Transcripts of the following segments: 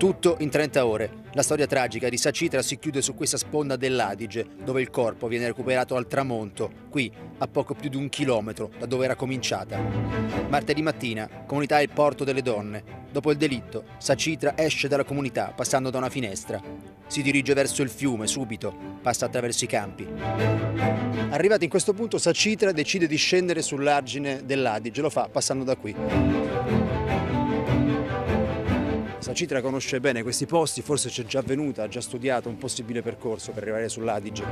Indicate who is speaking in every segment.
Speaker 1: Tutto in 30 ore. La storia tragica di Sacitra si chiude su questa sponda dell'Adige, dove il corpo viene recuperato al tramonto, qui a poco più di 1 chilometro da dove era cominciata. Martedì mattina, comunità Il Porto delle Donne. Dopo il delitto, Sacitra esce dalla comunità passando da una finestra. Si dirige verso il fiume subito, passa attraverso i campi. Arrivati in questo punto, Sacitra decide di scendere sull'argine dell'Adige, lo fa passando da qui. Sacitra conosce bene questi posti, forse c'è già venuta, ha già studiato un possibile percorso per arrivare sull'Adige.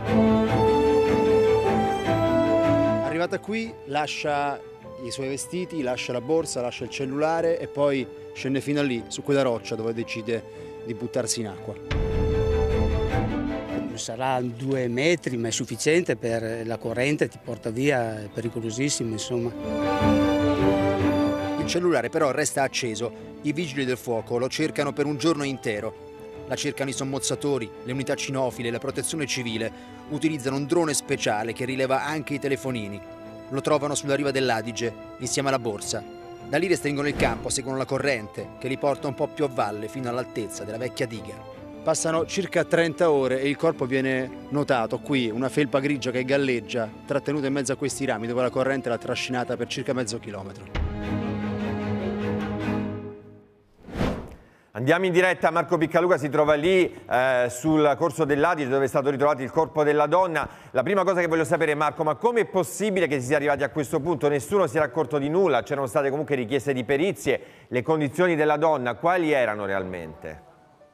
Speaker 1: Arrivata qui, lascia i suoi vestiti, lascia la borsa, lascia il cellulare e poi scende fino a lì, su quella roccia, dove decide di buttarsi in acqua.
Speaker 2: Sarà 2 metri, ma è sufficiente per la corrente, ti porta via, è pericolosissimo, insomma.
Speaker 1: Il cellulare però resta acceso. I vigili del fuoco lo cercano per un giorno intero. La cercano i sommozzatori, le unità cinofile, la protezione civile. Utilizzano un drone speciale che rileva anche i telefonini. Lo trovano sulla riva dell'Adige, insieme alla borsa. Da lì restringono il campo, seguono la corrente, che li porta un po' più a valle, fino all'altezza della vecchia diga. Passano circa 30 ore e il corpo viene notato qui, una felpa grigia che galleggia, trattenuta in mezzo a questi rami, dove la corrente l'ha trascinata per circa mezzo chilometro.
Speaker 3: Andiamo in diretta, Marco Piccaluga si trova lì sul corso dell'Adige dove è stato ritrovato il corpo della donna. La prima cosa che voglio sapere, Marco, ma come è possibile che si sia arrivati a questo punto? Nessuno si era accorto di nulla, c'erano state comunque richieste di perizie, le condizioni della donna quali erano realmente?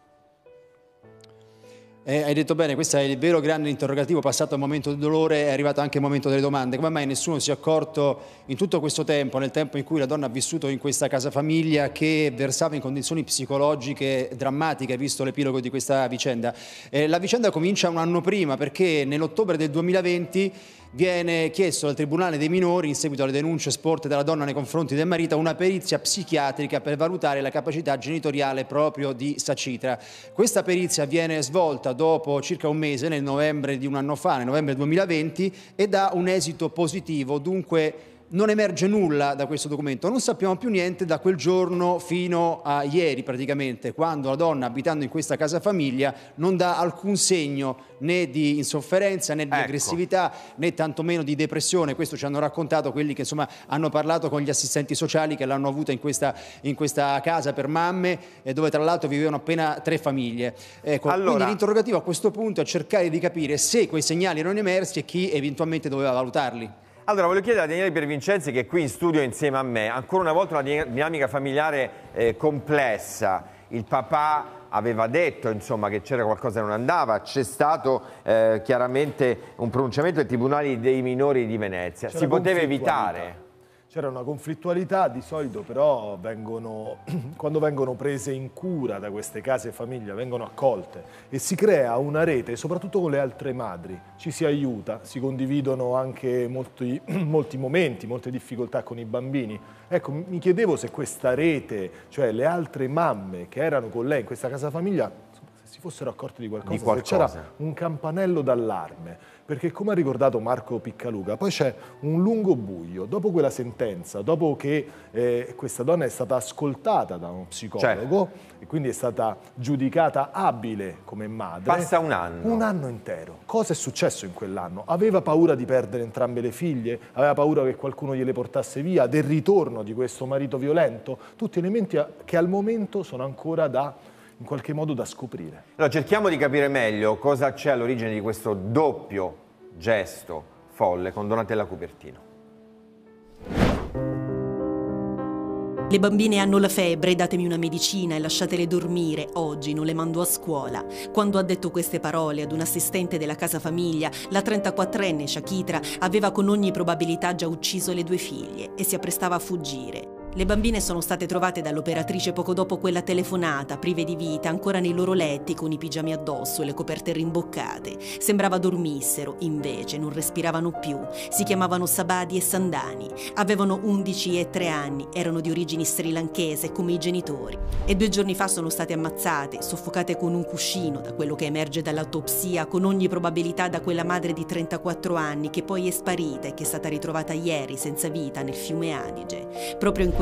Speaker 1: Hai detto bene, questo è il vero grande interrogativo, passato il momento del dolore è arrivato anche il momento delle domande. Come mai nessuno si è accorto in tutto questo tempo, nel tempo in cui la donna ha vissuto in questa casa famiglia, che versava in condizioni psicologiche drammatiche, visto l'epilogo di questa vicenda? La vicenda comincia un anno prima, perché nell'ottobre del 2020 viene chiesto dal Tribunale dei minori, in seguito alle denunce sporte dalla donna nei confronti del marito, una perizia psichiatrica per valutare la capacità genitoriale proprio di Sacitra. Questa perizia viene svolta dopo circa un mese, nel novembre di un anno fa, nel novembre 2020, e dà un esito positivo. Dunque non emerge nulla da questo documento, non sappiamo più niente da quel giorno fino a ieri praticamente, quando la donna, abitando in questa casa famiglia, non dà alcun segno né di insofferenza né di aggressività né tantomeno di depressione. Questo ci hanno raccontato quelli che insomma hanno parlato con gli assistenti sociali che l'hanno avuta in questa casa per mamme, dove tra l'altro vivevano appena 3 famiglie. Ecco, allora, quindi l'interrogativo a questo punto è cercare di capire se quei segnali erano emersi e chi eventualmente doveva valutarli.
Speaker 3: Allora, voglio chiedere a Daniele Piervincenzi, che è qui in studio insieme a me, ancora una volta una dinamica familiare complessa. Il papà aveva detto insomma, che c'era qualcosa che non andava, c'è stato chiaramente un pronunciamento del Tribunale dei minori di Venezia. Si poteva evitare?
Speaker 4: C'era una conflittualità, di solito però quando vengono prese in cura da queste case famiglia, vengono accolte e si crea una rete, soprattutto con le altre madri, ci si aiuta, si condividono anche molti momenti, molte difficoltà con i bambini. Ecco, mi chiedevo se questa rete, cioè le altre mamme che erano con lei in questa casa famiglia, se si fossero accorte di qualcosa. Se c'era un campanello d'allarme. Perché come ha ricordato Marco Piccaluga, poi c'è un lungo buio. Dopo quella sentenza, dopo che questa donna è stata ascoltata da uno psicologo e quindi è stata giudicata abile come madre.
Speaker 3: Passa un anno.
Speaker 4: Un anno intero. Cosa è successo in quell'anno? Aveva paura di perdere entrambe le figlie? Aveva paura che qualcuno gliele portasse via? Del ritorno di questo marito violento? Tutti elementi che al momento sono ancora in qualche modo da scoprire.
Speaker 3: Allora, cerchiamo di capire meglio cosa c'è all'origine di questo doppio gesto folle con Donatella Cupertino.
Speaker 5: Le bambine hanno la febbre, datemi una medicina e lasciatele dormire, oggi non le mando a scuola. Quando ha detto queste parole ad un assistente della casa famiglia, la 34enne Sacitra aveva con ogni probabilità già ucciso le 2 figlie e si apprestava a fuggire. Le bambine sono state trovate dall'operatrice poco dopo quella telefonata, prive di vita, ancora nei loro letti con i pigiami addosso e le coperte rimboccate. Sembrava dormissero, invece non respiravano più. Si chiamavano Sabadi e Sandani. Avevano 11 e 3 anni, erano di origini srilankese come i genitori. E 2 giorni fa sono state ammazzate, soffocate con un cuscino, da quello che emerge dall'autopsia, con ogni probabilità da quella madre di 34 anni che poi è sparita e che è stata ritrovata ieri senza vita nel fiume Adige. Proprio in quel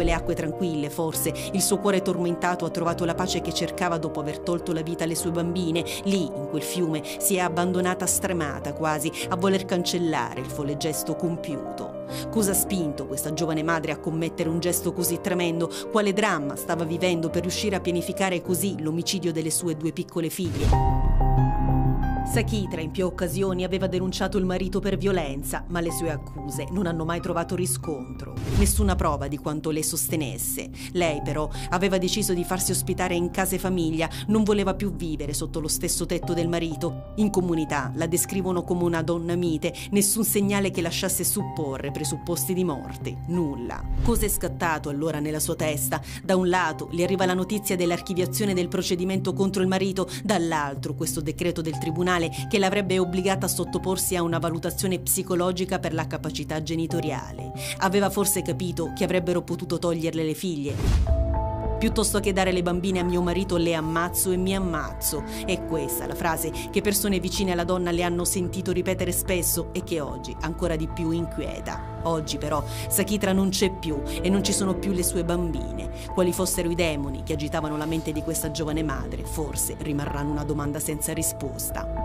Speaker 5: quelle acque tranquille, forse, il suo cuore tormentato ha trovato la pace che cercava dopo aver tolto la vita alle sue bambine. Lì, in quel fiume, si è abbandonata stremata quasi a voler cancellare il folle gesto compiuto. Cosa ha spinto questa giovane madre a commettere un gesto così tremendo? Quale dramma stava vivendo per riuscire a pianificare così l'omicidio delle sue 2 piccole figlie? Sakitra in più occasioni aveva denunciato il marito per violenza, ma le sue accuse non hanno mai trovato riscontro. Nessuna prova di quanto le sostenesse. Lei però aveva deciso di farsi ospitare in case famiglia, non voleva più vivere sotto lo stesso tetto del marito. In comunità la descrivono come una donna mite, nessun segnale che lasciasse supporre presupposti di morte, nulla. Cosa è scattato allora nella sua testa? Da un lato le arriva la notizia dell'archiviazione del procedimento contro il marito, dall'altro questo decreto del tribunale che l'avrebbe obbligata a sottoporsi a una valutazione psicologica per la capacità genitoriale. Aveva forse capito che avrebbero potuto toglierle le figlie? Piuttosto che dare le bambine a mio marito le ammazzo e mi ammazzo. È questa la frase che persone vicine alla donna le hanno sentito ripetere spesso e che oggi ancora di più inquieta. Oggi però Sakitra non c'è più e non ci sono più le sue bambine. Quali fossero i demoni che agitavano la mente di questa giovane madre, forse rimarranno una domanda senza risposta.